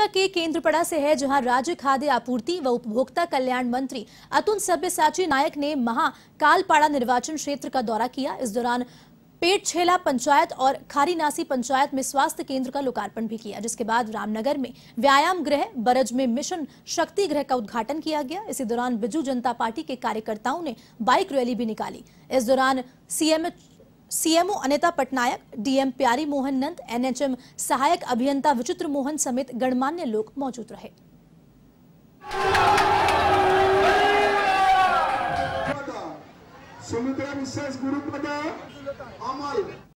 के केंद्रपड़ा से है, जहां राज्य खाद्य आपूर्ति व उपभोक्ता कल्याण मंत्री अतुल सब्यसाची नायक ने महाकालपाड़ा निर्वाचन क्षेत्र का दौरा किया। इस दौरान पेटछेला पंचायत और खारीनासी पंचायत में स्वास्थ्य केंद्र का लोकार्पण भी किया, जिसके बाद रामनगर में व्यायाम गृह, बरज में मिशन शक्ति गृह का उद्घाटन किया गया। इसी दौरान बिजू जनता पार्टी के कार्यकर्ताओं ने बाइक रैली भी निकाली। इस दौरान सीएमओ अनिता पटनायक, डीएम प्यारी मोहन नंद, एनएचएम सहायक अभियंता विचित्र मोहन समेत गणमान्य लोग मौजूद रहे। सुमित्रा विश्वास ग्रुप